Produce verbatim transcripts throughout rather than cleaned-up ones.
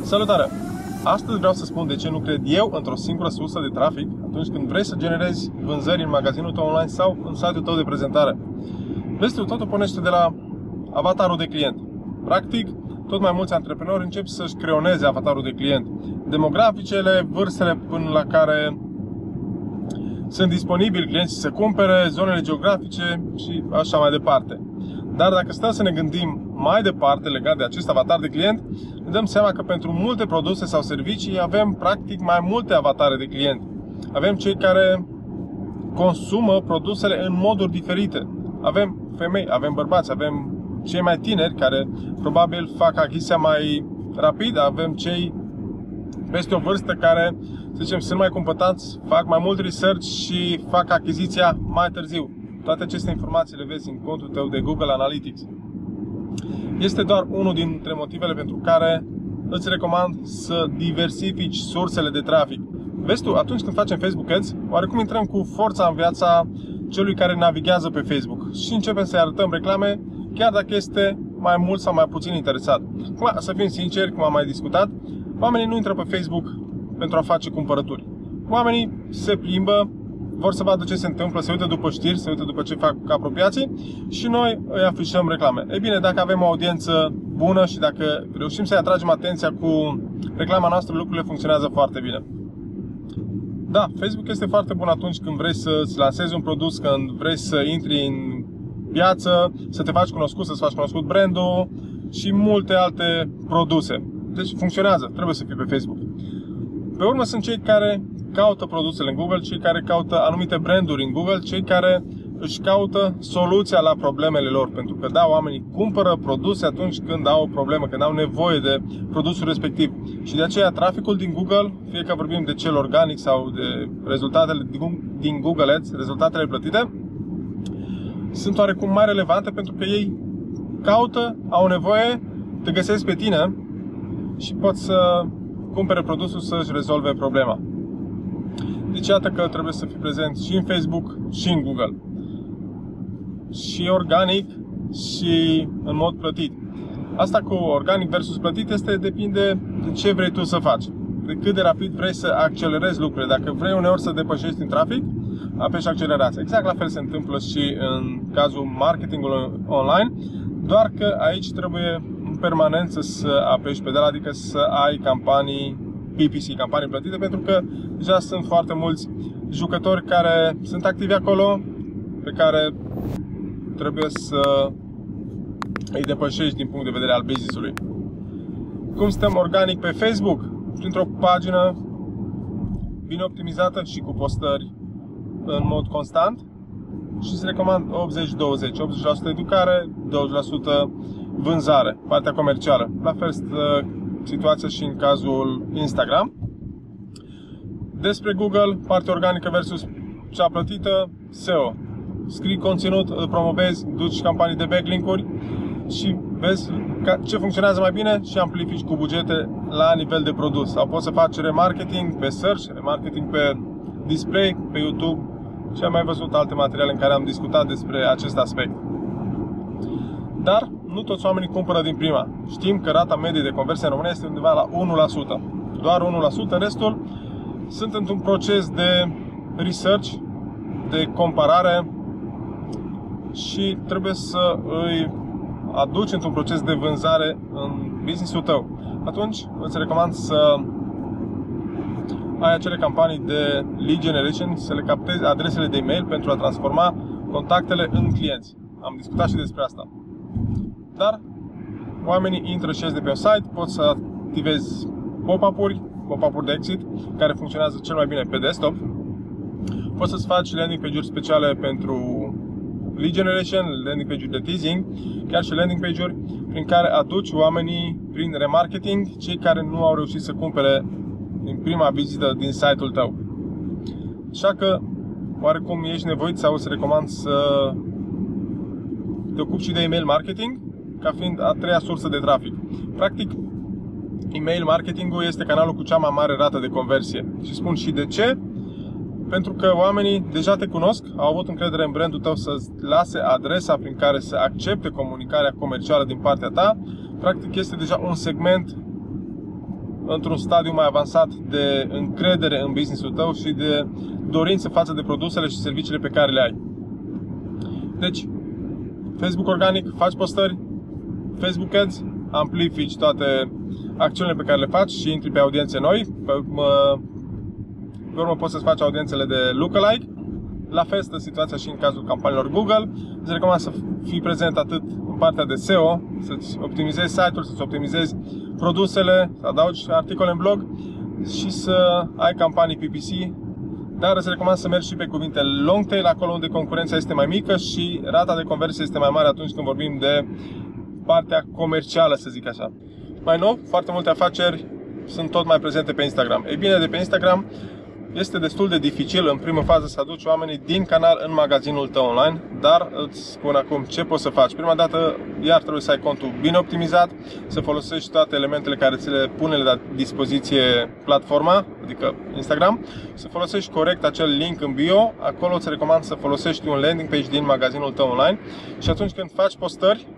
Salutare! Astăzi vreau să spun de ce nu cred eu într-o singură sursă de trafic atunci când vrei să generezi vânzări în magazinul tău online sau în site-ul tău de prezentare. Vezi tu, totul pornește de la avatarul de client. Practic, tot mai mulți antreprenori încep să-și creioneze avatarul de client. Demograficele, vârstele până la care sunt disponibili clienții să cumpere, zonele geografice și așa mai departe. Dar dacă stăm să ne gândim mai departe legat de acest avatar de client, ne dăm seama că pentru multe produse sau servicii avem practic mai multe avatare de client. Avem cei care consumă produsele în moduri diferite. Avem femei, avem bărbați, avem cei mai tineri care probabil fac achiziția mai rapid, avem cei peste o vârstă care, să zicem, sunt mai cumpătați, fac mai mult research și fac achiziția mai târziu. Toate aceste informații le vezi în contul tău de Google Analytics. Este doar unul dintre motivele pentru care îți recomand să diversifici sursele de trafic. Vezi tu, atunci când facem Facebook Ads, oarecum intrăm cu forța în viața celui care navighează pe Facebook și începem să-i arătăm reclame, chiar dacă este mai mult sau mai puțin interesat. Cum, să fim sinceri, cum am mai discutat, oamenii nu intră pe Facebook pentru a face cumpărături. Oamenii se plimbă, vor să vadă ce se întâmplă, se uită după știri, se uită după ce fac apropiații și noi îi afișăm reclame. Ei bine, dacă avem o audiență bună și dacă reușim să-i atragem atenția cu reclama noastră, lucrurile funcționează foarte bine. Da, Facebook este foarte bun atunci când vrei să-ți lansezi un produs, când vrei să intri în piață, să te faci cunoscut, să-ți faci cunoscut brandul și multe alte produse. Deci funcționează, trebuie să fii pe Facebook. Pe urmă sunt cei care caută produsele în Google, cei care caută anumite branduri în Google, cei care își caută soluția la problemele lor. Pentru că da, oamenii cumpără produse atunci când au o problemă, când au nevoie de produsul respectiv. Și de aceea traficul din Google, fie că vorbim de cel organic sau de rezultatele din Google Ads, rezultatele plătite, sunt oarecum mai relevante pentru că ei caută, au nevoie, te găsesc pe tine și pot să cumpere produsul să-și rezolve problema. Deci iată că trebuie să fii prezent și în Facebook și în Google. Și organic și în mod plătit. Asta cu organic versus plătit este depinde de ce vrei tu să faci. De cât de rapid vrei să accelerezi lucrurile. Dacă vrei uneori să depășești în trafic, apeși accelerația. Exact la fel se întâmplă și în cazul marketingului online, doar că aici trebuie în permanență să apeși pedala, adică să ai campanii P P C, campanii plătite, pentru că deja sunt foarte mulți jucători care sunt activi acolo, pe care trebuie să îi depășești din punct de vedere al business-ului. Cum stăm organic pe Facebook? Printr-o pagină bine optimizată și cu postări în mod constant și îți recomand optzeci douăzeci, optzeci la sută educare, douăzeci la sută vânzare, partea comercială. La fel stă situația și în cazul Instagram. Despre Google, partea organică versus cea plătită, S E O. Scrii conținut, îl promovezi, duci campanii de backlink-uri și vezi ce funcționează mai bine și amplifici cu bugete la nivel de produs. Sau poți să faci remarketing pe search, remarketing pe display, pe YouTube și am mai văzut alte materiale în care am discutat despre acest aspect. Dar nu toți oamenii cumpără din prima. Știm că rata medie de conversie în România este undeva la unu la sută. Doar unu la sută, restul sunt într-un proces de research, de comparare și trebuie să îi aduci într-un proces de vânzare în business-ul tău. Atunci îți recomand să ai acele campanii de lead generation, să le captezi adresele de e-mail pentru a transforma contactele în clienți. Am discutat și despre asta. Dar oamenii intră și ies de pe un site, poți să activezi pop-up-uri, pop-up-uri de exit, care funcționează cel mai bine pe desktop. Poți să-ți faci landing page-uri speciale pentru lead generation, landing page-uri de teasing, chiar și landing page-uri prin care aduci oamenii prin remarketing, cei care nu au reușit să cumpere din prima vizită din site-ul tău. Așa că, oarecum ești nevoit sau îți recomand să te ocupi și de email marketing, ca fiind a treia sursă de trafic. Practic, email marketingul este canalul cu cea mai mare rată de conversie. Și spun și de ce. Pentru că oamenii deja te cunosc, au avut încredere în brandul tău să-ți lase adresa prin care să accepte comunicarea comercială din partea ta. Practic este deja un segment într-un stadiu mai avansat de încredere în business-ul tău și de dorință față de produsele și serviciile pe care le ai. Deci, Facebook organic, faci postări, Facebook Ads, amplifici toate acțiunile pe care le faci și intri pe audiențe noi. Pe urmă, pe urmă poți să-ți faci audiențele de lookalike. La fel stă situația și în cazul campaniilor Google. Îți recomand să fii prezent atât în partea de S E O, să-ți optimizezi site-ul, să-ți optimizezi produsele, să adaugi articole în blog și să ai campanii P P C. Dar îți recomand să mergi și pe cuvinte long tail, acolo unde concurența este mai mică și rata de conversie este mai mare atunci când vorbim de partea comercială, să zic așa. Mai nou, foarte multe afaceri sunt tot mai prezente pe Instagram. Ei bine, de pe Instagram este destul de dificil în primă fază să aduci oamenii din canal în magazinul tău online, dar îți spun acum ce poți să faci. Prima dată, iar trebuie să ai contul bine optimizat, să folosești toate elementele care ți le pune la dispoziție platforma, adică Instagram, să folosești corect acel link în bio. Acolo îți recomand să folosești un landing page din magazinul tău online și atunci când faci postări,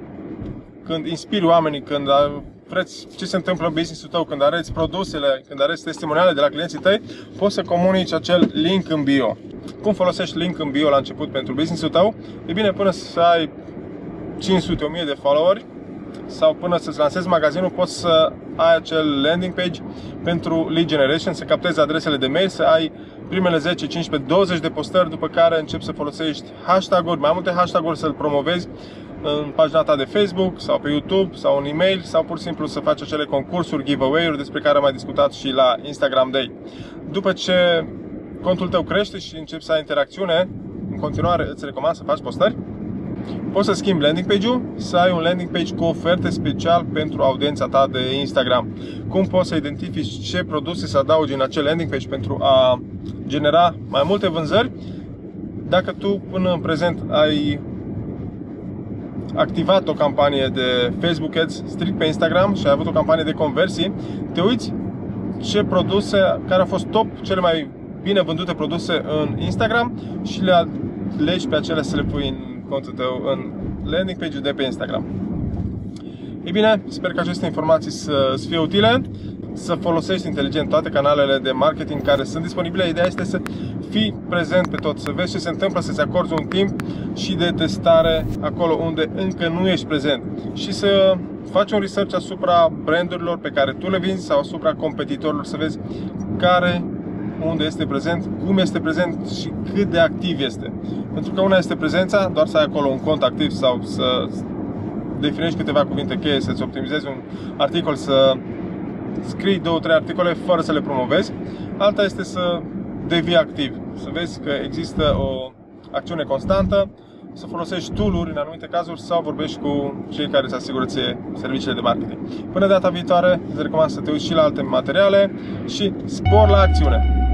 când inspiri oamenii, când vreți ce se întâmplă în business-ul tău, când arăți produsele, când arăți testimoniale de la clienții tăi, poți să comunici acel link în bio. Cum folosești link în bio la început pentru business-ul tău? E bine, până să ai cinci sute o mie de followeri sau până să-ți lansezi magazinul, poți să ai acel landing page pentru lead generation, să captezi adresele de mail, să ai primele zece, cincisprezece, douăzeci de postări, după care începi să folosești hashtag-uri, mai multe hashtag-uri, să-l promovezi în pagina ta de Facebook sau pe YouTube sau în e-mail sau pur și simplu să faci acele concursuri, giveaway-uri despre care am mai discutat și la Instagram Day. După ce contul tău crește și începi să ai interacțiune, în continuare îți recomand să faci postări. Poți să schimbi landing page-ul, să ai un landing page cu oferte special pentru audiența ta de Instagram. Cum poți să identifici ce produse să adaugi în acel landing page pentru a genera mai multe vânzări? Dacă tu până în prezent ai activat o campanie de Facebook Ads strict pe Instagram și ai avut o campanie de conversii, te uiți ce produse, care au fost top, cele mai bine vândute produse în Instagram și le alegi pe acelea să le pui în contul tău, în landing page-ul de pe Instagram. Ei bine, sper că aceste informații să îți fie utile, să folosești inteligent toate canalele de marketing care sunt disponibile. Ideea este să fii prezent pe tot, să vezi ce se întâmplă, să-ți acorzi un timp și de testare acolo unde încă nu ești prezent și să faci un research asupra brandurilor pe care tu le vinzi sau asupra competitorilor, să vezi care, unde este prezent, cum este prezent și cât de activ este. Pentru că una este prezența, doar să ai acolo un cont activ sau să definești câteva cuvinte cheie, să-ți optimizezi un articol, să scrii două, trei articole fără să le promovezi. Alta este să devii activ, să vezi că există o acțiune constantă, să folosești tool-uri în anumite cazuri sau vorbești cu cei care îți asigură ție serviciile de marketing. Până data viitoare, îți recomand să te uiți și la alte materiale și spor la acțiune!